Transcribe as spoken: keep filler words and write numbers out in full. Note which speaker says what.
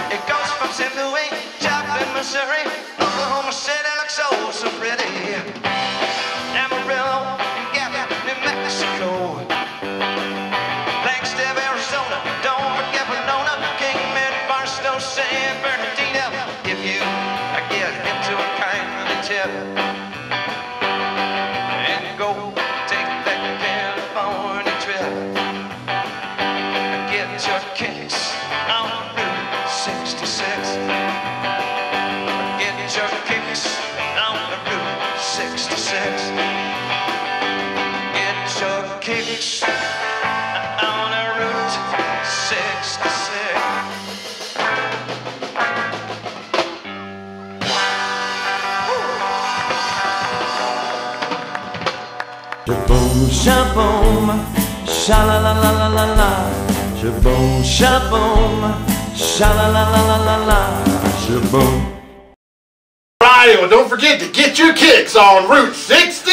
Speaker 1: It goes from Saint Louis, Joplin, Missouri, Oklahoma City looks so, so pretty. Amarillo and Gap, New Mexico, Flagstaff, Arizona, don't forget Winona, Kingman, Barstow, San Bernardino. If you get into a kindly tip and go take that California trip, get your kicks on Route sixty-six. Get your kicks on Route sixty-six. Get your kicks on Route sixty-six.
Speaker 2: Shaboom, shaboom, sha la la la la la la. Shaboom, shaboom, sha la la la la la la. Shaboom.
Speaker 3: Alright, well don't forget to get your kicks on Route sixty.